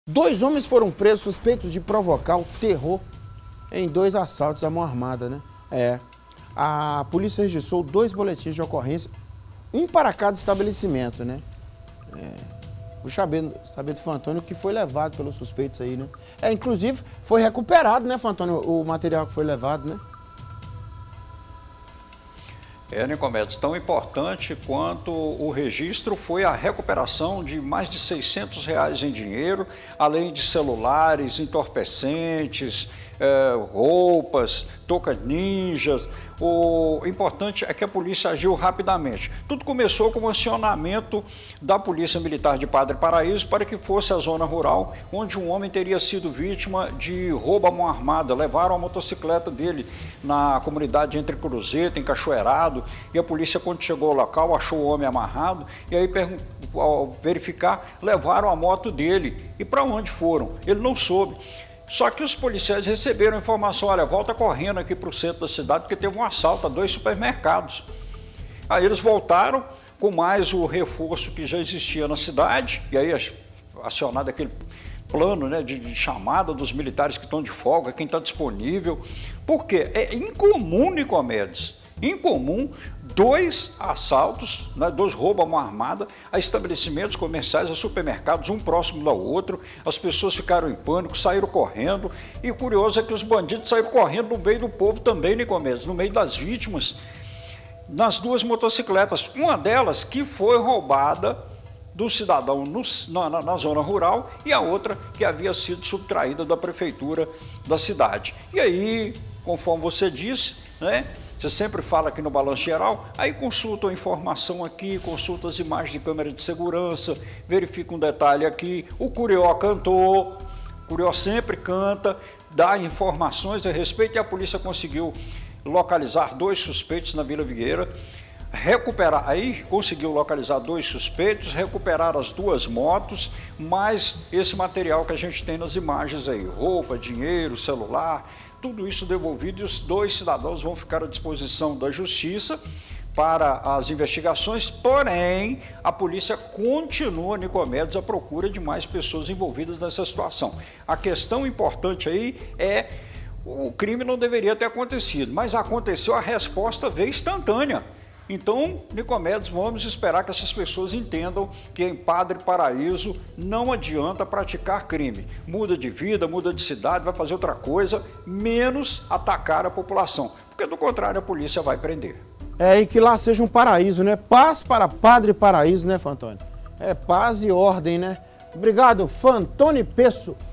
Dois homens foram presos suspeitos de provocar o terror em dois assaltos à mão armada, né? A polícia registrou 2 boletins de ocorrência, um para cada estabelecimento, né? Vou saber do Fantônio que foi levado pelos suspeitos aí, né? Inclusive, foi recuperado, né, Fantônio, o material que foi levado, né? Nicomedes, tão importante quanto o registro foi a recuperação de mais de R$600 em dinheiro, além de celulares, entorpecentes, roupas, touca ninjas. O importante é que a polícia agiu rapidamente. Tudo começou com o acionamento da Polícia Militar de Padre Paraíso para que fosse a zona rural, onde um homem teria sido vítima de roubo à mão armada. Levaram a motocicleta dele na comunidade Entre Cruzeta, em Cachoeirado, e a polícia, quando chegou ao local, achou o homem amarrado, e aí, ao verificar, levaram a moto dele. E para onde foram? Ele não soube. Só que os policiais receberam informação: olha, volta correndo aqui para o centro da cidade, porque teve um assalto a 2 supermercados. Aí eles voltaram com mais o reforço que já existia na cidade, e aí acionado aquele plano, né, de chamada dos militares que estão de folga, quem está disponível. Por quê? É incomum, Nicomedes, incomum 2 assaltos, né, 2 roubos à mão armada a estabelecimentos comerciais, a supermercados, um próximo do outro. As pessoas ficaram em pânico, saíram correndo, e o curioso é que os bandidos saíram correndo no meio do povo também, Nicomedes, no meio das vítimas, nas 2 motocicletas, uma delas que foi roubada do cidadão na zona rural, e a outra que havia sido subtraída da prefeitura da cidade. E aí, conforme você disse, né, você sempre fala aqui no Balanço Geral, aí consulta a informação aqui, consulta as imagens de câmera de segurança, verifica um detalhe aqui, o Curió cantou, o Curió sempre canta, dá informações a respeito, e a polícia conseguiu localizar 2 suspeitos na Vila Vieira, conseguiu localizar 2 suspeitos, recuperar as 2 motos, mais esse material que a gente tem nas imagens aí, roupa, dinheiro, celular, tudo isso devolvido, e os 2 cidadãos vão ficar à disposição da justiça para as investigações. Porém, a polícia continua, Nicomedes, à procura de mais pessoas envolvidas nessa situação. A questão importante aí é: o crime não deveria ter acontecido, mas aconteceu, a resposta veio instantânea. Então, Nicomedes, vamos esperar que essas pessoas entendam que em Padre Paraíso não adianta praticar crime. Muda de vida, muda de cidade, vai fazer outra coisa, menos atacar a população, porque do contrário a polícia vai prender. E que lá seja um paraíso, né? Paz para Padre Paraíso, né, Fantônio? Paz e ordem, né? Obrigado, Fantônio Peço.